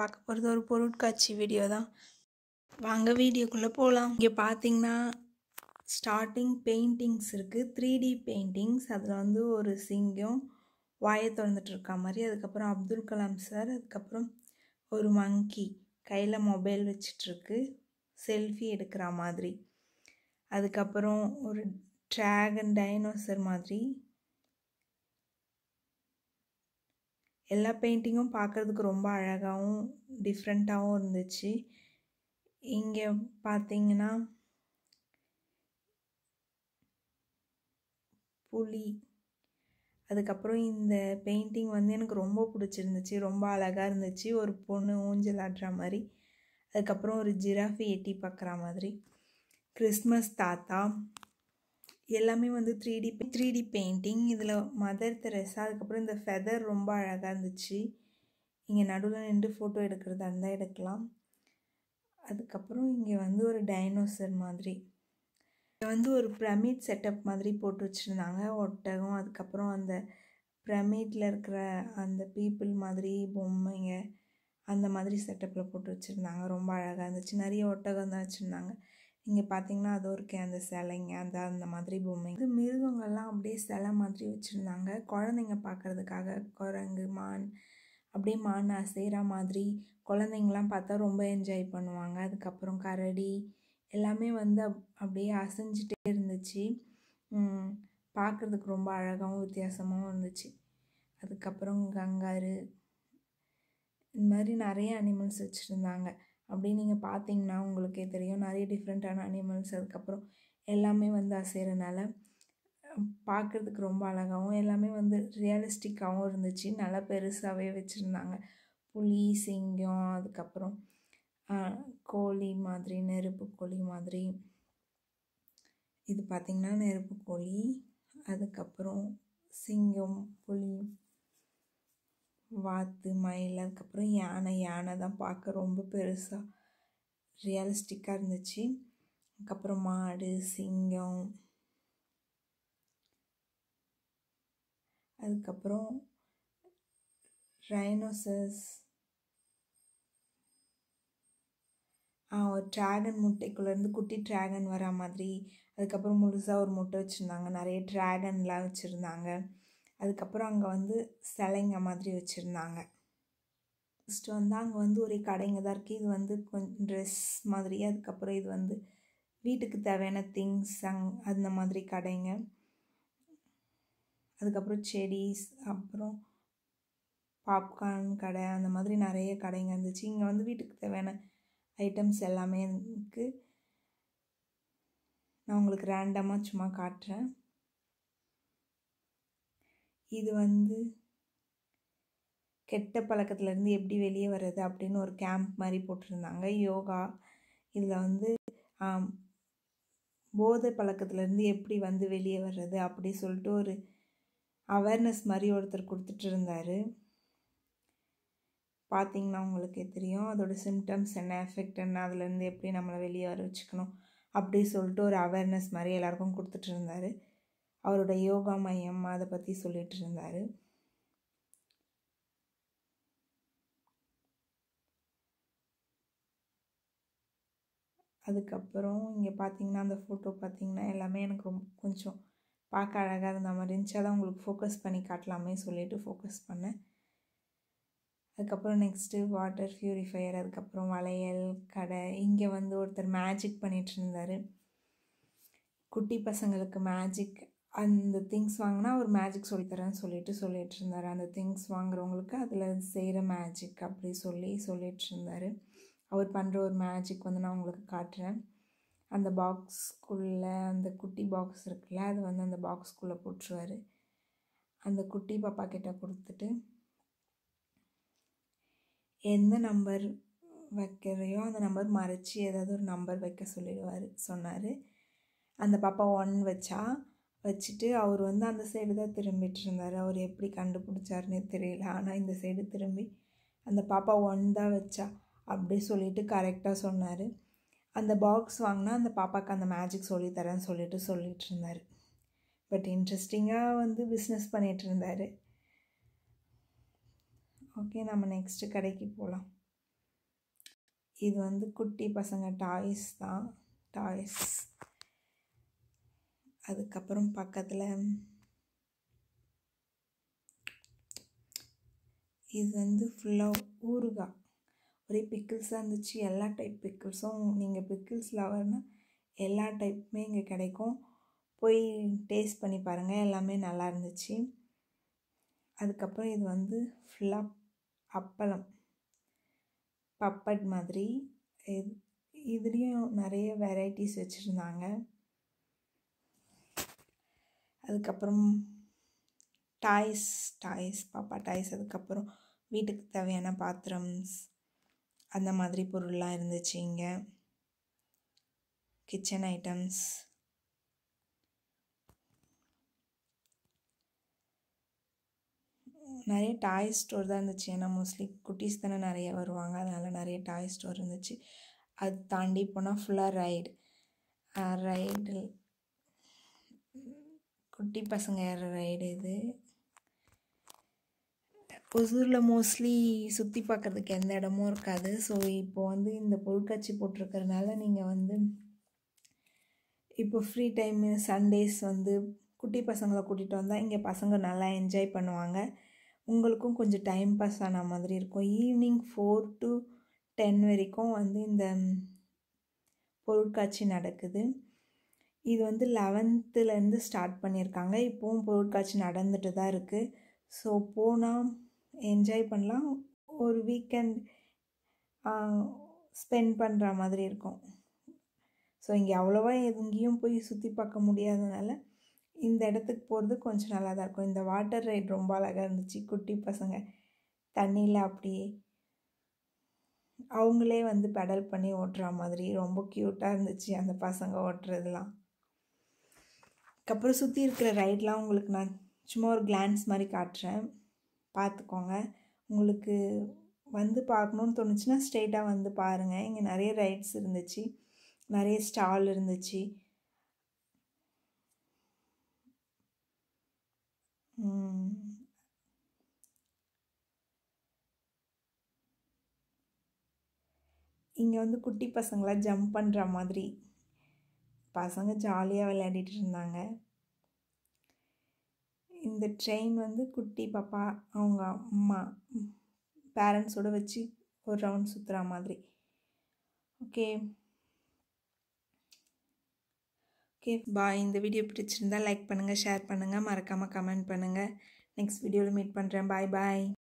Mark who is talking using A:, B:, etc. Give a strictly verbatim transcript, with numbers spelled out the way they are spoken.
A: பார்க்க போகிறது ஒரு பொருட்காட்சி வீடியோ தான். வாங்க வீடியோக்குள்ளே போகலாம். இங்கே பார்த்தீங்கன்னா ஸ்டார்டிங் பெயிண்டிங்ஸ் இருக்குது, த்ரீ டி பெயிண்டிங்ஸ். அதில் வந்து ஒரு சிங்கம் வாயை திறந்துட்டு இருக்க மாதிரி, அதுக்கப்புறம் அப்துல் கலாம் சார், அதுக்கப்புறம் ஒரு மங்கி கையில் மொபைல் வச்சிட்ருக்கு செல்ஃபி எடுக்கிற மாதிரி, அதுக்கப்புறம் ஒரு ட்ராகன் டைனோசர் மாதிரி. எல்லா பெயிண்டிங்கும் பார்க்குறதுக்கு ரொம்ப அழகாகவும் டிஃப்ரெண்ட்டாகவும் இருந்துச்சு. இங்கே பார்த்தீங்கன்னா புலி, அதுக்கப்புறம் இந்த பெயிண்டிங் வந்து எனக்கு ரொம்ப பிடிச்சிருந்துச்சு, ரொம்ப அழகாக இருந்துச்சு. ஒரு பொண்ணு ஊஞ்சல் ஆடுற மாதிரி, அதுக்கப்புறம் ஒரு ஜிராஃபி எட்டி பார்க்குற மாதிரி, கிறிஸ்மஸ் தாத்தா, எல்லாமே வந்து three D three D painting. இதில் மதர் தெரேசா, அதுக்கப்புறம் இந்த ஃபெதர் ரொம்ப அழகாக இருந்துச்சு. இங்கே நடுவில் நின்று ஃபோட்டோ எடுக்கிறதா இருந்தால் எடுக்கலாம். அதுக்கப்புறம் இங்கே வந்து ஒரு டைனோசர் மாதிரி, இங்கே வந்து ஒரு பிரமிட் செட்டப் மாதிரி போட்டு வச்சுருந்தாங்க, ஒட்டகம், அதுக்கப்புறம் அந்த பிரமிட்டில் இருக்கிற அந்த பீப்புள் மாதிரி பொம்மைங்க அந்த மாதிரி செட்டப்பில் போட்டு வச்சுருந்தாங்க. ரொம்ப அழகாக இருந்துச்சு. நிறைய ஒட்டகம் தான் வச்சுருந்தாங்க. இங்கே பார்த்தீங்கன்னா அது ஒரு அந்த சிலைங்க, அந்த அந்த மாதிரி பொம்மைங்க, மிருகங்கள்லாம் அப்படியே சிலை மாதிரி வச்சுருந்தாங்க குழந்தைங்க பார்க்குறதுக்காக. குரங்கு, மான், அப்படியே மான் அசைகிற மாதிரி குழந்தைங்களாம் பார்த்தா ரொம்ப என்ஜாய் பண்ணுவாங்க. அதுக்கப்புறம் கரடி எல்லாமே வந்து அப் அப்படியே அசைஞ்சிட்டே இருந்துச்சு. பார்க்குறதுக்கு ரொம்ப அழகாகவும் வித்தியாசமாகவும் இருந்துச்சு. அதுக்கப்புறம் கங்காரு, இந்த மாதிரி நிறைய அனிமல்ஸ் வச்சுருந்தாங்க. அப்படி நீங்கள் பார்த்தீங்கன்னா உங்களுக்கே தெரியும், நிறைய டிஃப்ரெண்ட்டான அனிமல்ஸ். அதுக்கப்புறம் எல்லாமே வந்து அசைகிறனால பார்க்குறதுக்கு ரொம்ப அழகாகவும் எல்லாமே வந்து ரியலிஸ்டிக்காகவும் இருந்துச்சு. நல்லா பெருசாகவே வச்சுருந்தாங்க. புலி, சிங்கம், அதுக்கப்புறம் கோழி மாதிரி, நெருப்பு கோழி மாதிரி. இது பார்த்திங்கன்னா நெருப்பு கோழி, அதுக்கப்புறம் சிங்கம், புலி, வாத்து, மயில், அதுக்கப்புறம் யானை. யானை தான் பார்க்க ரொம்ப பெருசாக ரியலிஸ்டிக்காக இருந்துச்சு. அதுக்கப்புறம் மாடு, சிங்கம், அதுக்கப்புறம் ரைனோசர்ஸ், ஒரு ட்ராகன் முட்டைக்குள்ளேருந்து குட்டி ட்ராகன் வர மாதிரி, அதுக்கப்புறம் முழுசாக ஒரு முட்டை வச்சுருந்தாங்க. நிறைய ட்ராகன்லாம் வச்சுருந்தாங்க. அதுக்கப்புறம் அங்கே வந்து சிலைங்க மாதிரி வச்சுருந்தாங்க. ஃபஸ்ட்டு வந்து அங்கே வந்து ஒரே கடைங்க தான் இருக்குது. இது வந்து கொஞ்சம் ட்ரெஸ் மாதிரி, அதுக்கப்புறம் இது வந்து வீட்டுக்கு தேவையான திங்ஸ் அங் அந்த மாதிரி கடைங்க. அதுக்கப்புறம் செடிஸ், அப்புறம் பாப்கார்ன் கடை, அந்த மாதிரி நிறைய கடைங்க இருந்துச்சு. இங்கே வந்து வீட்டுக்கு தேவையான ஐட்டம்ஸ் எல்லாமே இருக்குது. நான் உங்களுக்கு ரேண்டமாக சும்மா காட்டுறேன். இது வந்து கெட்ட பழக்கத்துலேருந்து எப்படி வெளியே வர்றது அப்படின்னு ஒரு கேம்ப் மாதிரி போட்டிருந்தாங்க. யோகா, இதில் வந்து போதை பழக்கத்துலேருந்து எப்படி வந்து வெளியே வர்றது அப்படி சொல்லிட்டு ஒரு அவேர்னஸ் மாதிரி ஒருத்தர் கொடுத்துட்டு இருந்தார். பார்த்திங்கன்னா உங்களுக்கே தெரியும் அதோட சிம்டம்ஸ் என்ன, எஃபெக்ட் என்ன, அதுலேருந்து எப்படி நம்மளை வெளியே வர வச்சுக்கணும் அப்படி சொல்லிட்டு ஒரு அவேர்னஸ் மாதிரி எல்லாருக்கும் கொடுத்துட்டு இருந்தார். அவரோட யோகா மையம் அதை பற்றி சொல்லிட்டு இருந்தார். அதுக்கப்புறம் இங்கே பார்த்தீங்கன்னா அந்த ஃபோட்டோ பார்த்தீங்கன்னா எல்லாமே எனக்கு ரொம்ப கொஞ்சம் பார்க்க அழகாக இருந்த மாதிரி இருந்துச்சு. அதான் உங்களுக்கு ஃபோக்கஸ் பண்ணி காட்டலாமே சொல்லிட்டு ஃபோக்கஸ் பண்ணேன். அதுக்கப்புறம் நெக்ஸ்ட்டு வாட்டர் ப்யூரிஃபையர், அதுக்கப்புறம் வளையல் கடை. இங்கே வந்து ஒருத்தர் மேஜிக் பண்ணிகிட்டு இருந்தார். குட்டி பசங்களுக்கு மேஜிக், அந்த திங்ஸ் வாங்கினா ஒரு மேஜிக் சொல்லித்தரேன்னு சொல்லிட்டு சொல்லிகிட்டு இருந்தார். அந்த திங்ஸ் வாங்குறவங்களுக்கு அதில் செய்கிற மேஜிக் அப்படி சொல்லி சொல்லிகிட்டு இருந்தார். அவர் பண்ணுற ஒரு மேஜிக் வந்து நான் உங்களுக்கு காட்டுறேன். அந்த பாக்ஸ்குள்ளே அந்த குட்டி பாக்ஸ் இருக்குல்ல, அது வந்து அந்த பாக்ஸ்குள்ளே போட்டுருவார். அந்த குட்டி பாப்பா கிட்ட கொடுத்துட்டு எந்த நம்பர் வைக்கிறையோ அந்த நம்பர் மறைச்சி ஏதாவது ஒரு நம்பர் வைக்க சொல்லிடுவார் சொன்னார். அந்த பாப்பா ஒன் வச்சா வச்சுட்டு அவர் வந்து அந்த சைடு தான் திரும்பிட்டு இருந்தார். அவர் எப்படி கண்டுபிடிச்சாருன்னே தெரியல. ஆனால் இந்த சைடு திரும்பி அந்த பாப்பா ஒன் தான் வச்சா அப்படி சொல்லிட்டு கரெக்டாக சொன்னார். அந்த பாக்ஸ் வாங்கினா அந்த பாப்பாவுக்கு அந்த மேஜிக் சொல்லித்தரேன்னு சொல்லிட்டு சொல்லிகிட்டு இருந்தார். பட் இன்ட்ரெஸ்டிங்காக வந்து பிஸ்னஸ் பண்ணிகிட்டு இருந்தார். ஓகே, நம்ம நெக்ஸ்ட்டு கடைக்கு போகலாம். இது வந்து குட்டி பசங்க டாய்ஸ் தான், டாய்ஸ். அதுக்கப்புறம் பக்கத்தில் இது வந்து ஃபுல்லாக ஊறுகாய், ஒரே பிக்கிள்ஸாக இருந்துச்சு. எல்லா டைப் பிக்கிள்ஸும், நீங்கள் பிக்கிள்ஸ் லவர்னால் எல்லா டைப்புமே இங்கே கிடைக்கும். போய் டேஸ்ட் பண்ணி பாருங்கள், எல்லாமே நல்லா இருந்துச்சு. அதுக்கப்புறம் இது வந்து ஃபுல்லாக அப்பளம், பப்பட் மாதிரி. இது இதுலேயும் நிறைய வெரைட்டிஸ் வச்சுருந்தாங்க. அதுக்கப்புறம் டாய்ஸ் டாய்ஸ் பாப்பா டாய்ஸ். அதுக்கப்புறம் வீட்டுக்கு தேவையான பாத்திரம்ஸ் அந்த மாதிரி பொருள்லாம் இருந்துச்சு. இங்கே கிச்சன் ஐட்டம்ஸ், நிறைய டாய் ஸ்டோர் தான் இருந்துச்சு. ஏன்னா மோஸ்ட்லி குட்டீஸ் தானே நிறைய வருவாங்க, அதனால் நிறைய டாய் ஸ்டோர் இருந்துச்சு. அது தாண்டி போனால் ஃபுல்லாக ரைடு ரைடு குட்டி பசங்க ஏற ரைடு. இது ஒசூரில் மோஸ்ட்லி சுற்றி பார்க்குறதுக்கு எந்த இடமும் இருக்காது. ஸோ இப்போது வந்து இந்த பொருட்காட்சி போட்டிருக்கறனால நீங்கள் வந்து இப்போ ஃப்ரீ டைமு சண்டேஸ் வந்து குட்டி பசங்களை கூட்டிகிட்டு வந்தால் இங்கே பசங்க நல்லா என்ஜாய் பண்ணுவாங்க. உங்களுக்கும் கொஞ்சம் டைம் பாஸ் ஆன மாதிரி இருக்கும். ஈவினிங் ஃபோர் டு டென் வரைக்கும் வந்து இந்த பொருட்காட்சி நடக்குது. இது வந்து லெவன்த்துலேருந்து ஸ்டார்ட் பண்ணியிருக்காங்க. இப்போவும் பொருட்காட்சி நடந்துட்டு தான் இருக்குது. ஸோ போனால் என்ஜாய் பண்ணலாம். ஒரு வீக்கெண்ட் ஸ்பெண்ட் பண்ணுற மாதிரி இருக்கும். ஸோ இங்கே அவ்வளோவா எங்கேயும் போய் சுற்றி பார்க்க முடியாதனால இந்த இடத்துக்கு போகிறது கொஞ்சம் நல்லா தான் இருக்கும். இந்த வாட்டர் ரைட் ரொம்ப அழகாக இருந்துச்சு. குட்டி பசங்க தண்ணியில் அப்படியே அவங்களே வந்து பெடல் பண்ணி ஓட்டுற மாதிரி ரொம்ப க்யூட்டாக இருந்துச்சு அந்த பசங்க ஓட்டுறதுலாம். அதுக்கப்புறம் சுற்றி இருக்கிற ரைட்லாம் உங்களுக்கு நான் சும்மா ஒரு கிளான்ஸ் மாதிரி காட்டுறேன், பார்த்துக்கோங்க. உங்களுக்கு வந்து பார்க்கணுன்னு தோணுச்சுன்னா ஸ்ட்ரெயிட்டாக வந்து பாருங்கள். இங்கே நிறைய ரைட்ஸ் இருந்துச்சு, நிறைய ஸ்டால் இருந்துச்சு. இங்கே வந்து குட்டி பசங்களாம் ஜம்ப் பண்ணுற மாதிரி பசங்க ஜாலியாக விளையாடிட்டு இருந்தாங்க. இந்த ட்ரெயின் வந்து குட்டி பாப்பா அவங்க அம்மா பேரண்ட்ஸோடு வச்சு ஒரு ரவுண்ட் சுற்றுற மாதிரி. Okay okay bye. இந்த வீடியோ பிடிச்சிருந்தா லைக் பண்ணுங்கள், ஷேர் பண்ணுங்கள், மறக்காமல் கமெண்ட் பண்ணுங்கள். நெக்ஸ்ட் வீடியோவில் மீட் பண்ணுறேன். பாய் பாய்.